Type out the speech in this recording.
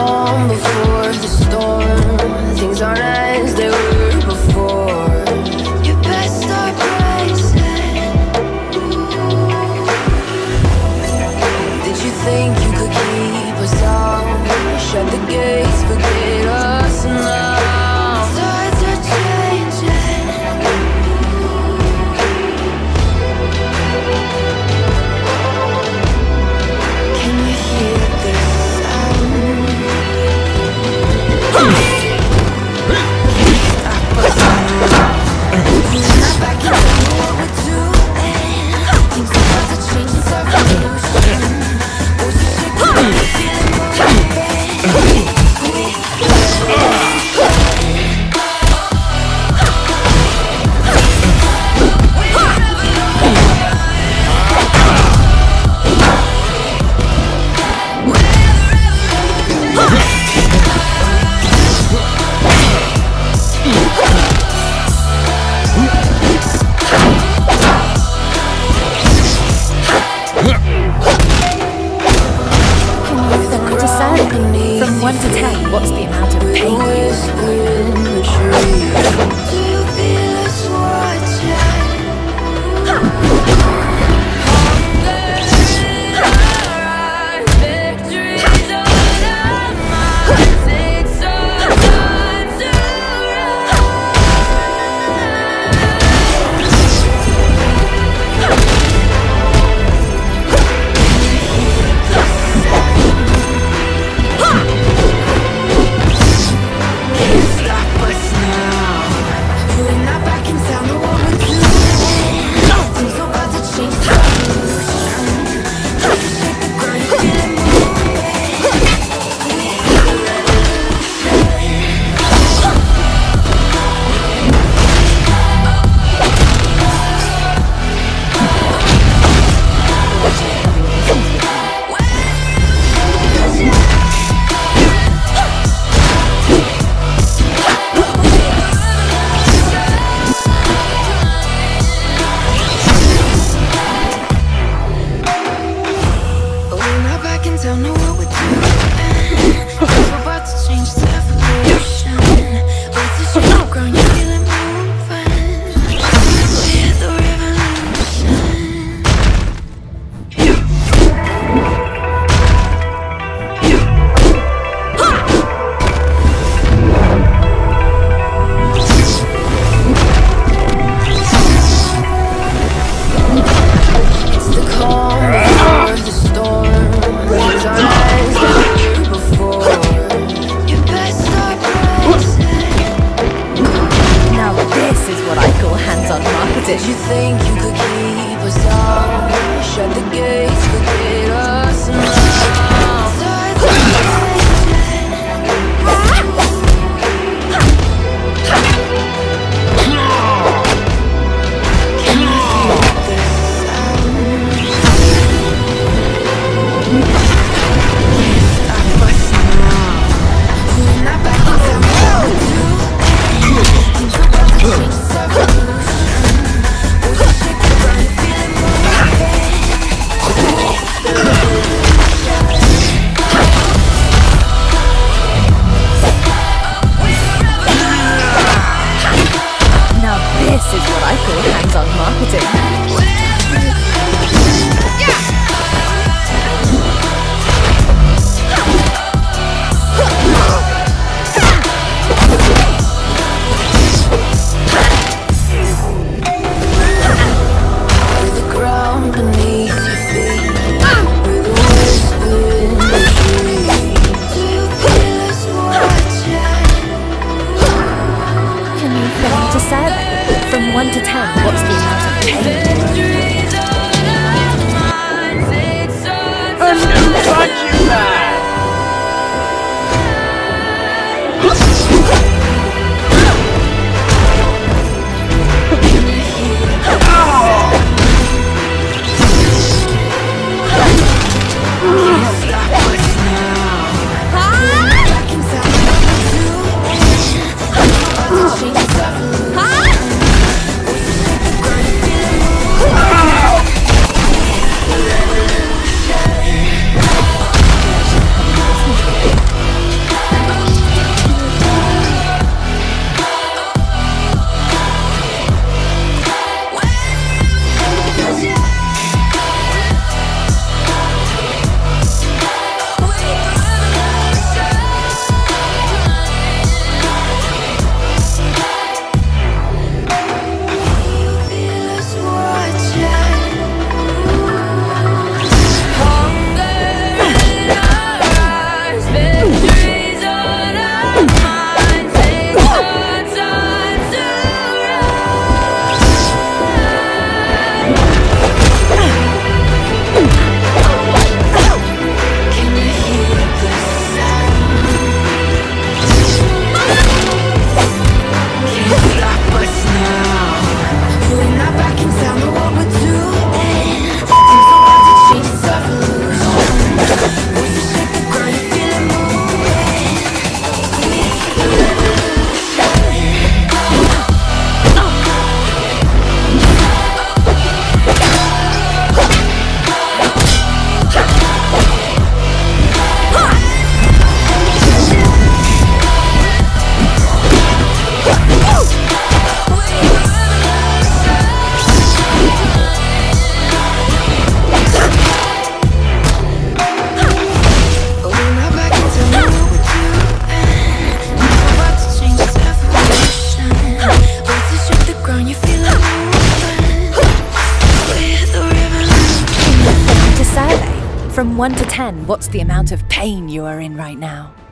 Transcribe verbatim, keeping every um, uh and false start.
calm before the storm. Things aren't as they were before. You best start bracing. Did you think you could keep us out? Shut the gates, forget us now. Tides are changing. Can you hear this sound? Back in what we're doing. Things are about to change, it's our revolution. What's the shaking, feeling moving. From one to ten, what's the amount of pain you would Do you feel us watching? Victory's on our minds. It's our time to stop us now. one to ten, what's the amount of pain you are in right now?